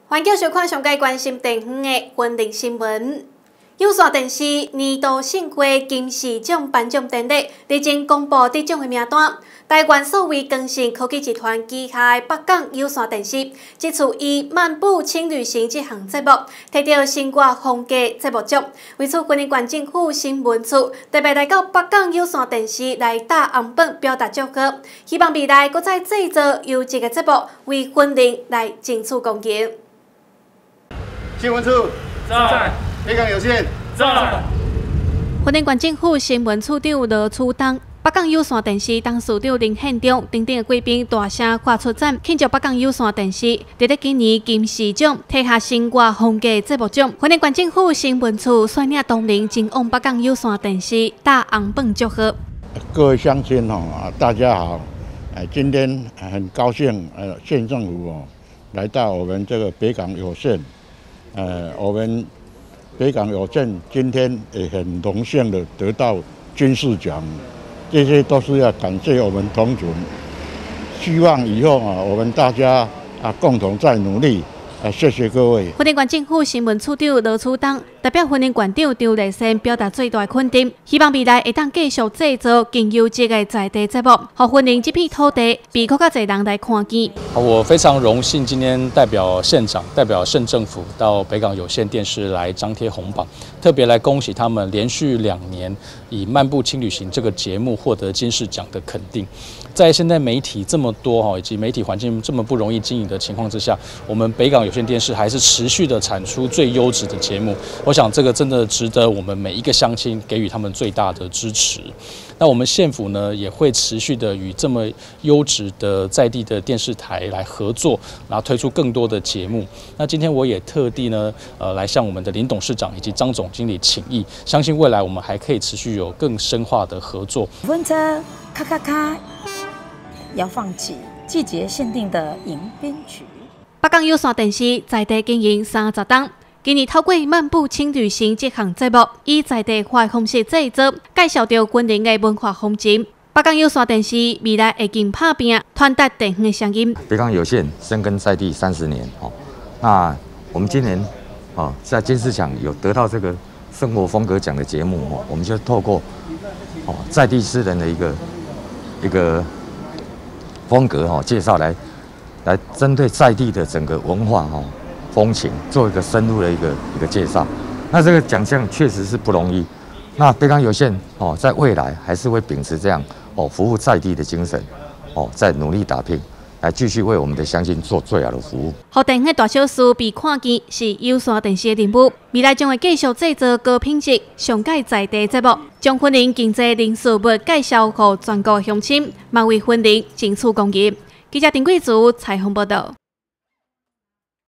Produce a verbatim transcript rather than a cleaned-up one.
欢迎收看上届关心地方的婚礼新闻。有线电视年度盛会金视奖颁奖典礼日前公布得奖的名单。台湾数位更新科技集团旗下的北港有线电视，这次以《漫步轻旅行》这项节目，摕到新歌风格节目奖。为此，云林县政府新闻处特别来到北港有线电视来打红本，表达祝贺，希望未来搁再制作优质的节目，为云林来争取公益。 新闻处在，北港有线在。 云林县政府新闻处长罗楚东。北港有线电视董事长林宪忠等等的贵宾大声跨出赞，庆祝北港有线电视在咧今年金视奖摕下新歌风格节目奖。云林县政府新闻处率领同仁前往北港有线电视打红本祝贺。 各位乡亲哦，大家好，哎，今天很高兴，呃，县政府哦来到我们这个北港有线，呃，我们北港有线今天也很荣幸的得到金视奖。这些都是要感谢我们同仁，希望以后啊，我们大家啊共同再努力。啊，谢谢各位。 云林县政府新闻处长罗楚东代表云林县长张立生表达最大的肯定，希望未来会当继续制作更优质的在地节目，让云林这片土地被更加多人来看见。 我非常荣幸今天代表县长、代表县政府到北港有线电视来张贴红榜，特别来恭喜他们连续两年以《漫步轻旅行》这个节目获得金视奖的肯定。在现在媒体这么多哈，以及媒体环境这么不容易经营的情况之下，我们北港有线电视还是持续的产出最优质的节目。我想这个真的值得我们每一个乡亲给予他们最大的支持。那我们县府呢也会持续的与这么优质的在地的电视台来合作，然后推出更多的节目。那今天我也特地呢呃来向我们的林董事长以及张总经理请益，相信未来我们还可以持续有更深化的合作。 温车咔咔咔。要放弃季节限定的迎宾曲。 北港有线电视在地经营三十档，今年透过《漫步轻旅行》这项节目，以在地化的方式制作，介绍着云林的文化风景。北港有线电视未来会更打拼，传达地方的声音。 北港有线深耕在地三十年哦，那我们今年哦在金视奖有得到这个生活风格奖的节目哦，我们就透过哦在地诗人的一个一个。风格哈介绍来，来针对在地的整个文化哈风情做一个深入的一个一个介绍。那这个奖项确实是不容易。那北港有线哦，在未来还是会秉持这样哦服务在地的精神哦，在努力打拼，来继续为我们的乡亲做最好的服务。 互电影大小事被看见是有线电视的任务，未来将会继续制作高品质、上佳在地节目。将云林经济零事物介绍给全国乡亲，也为云林争取公益。记者丁贵竹采访报道。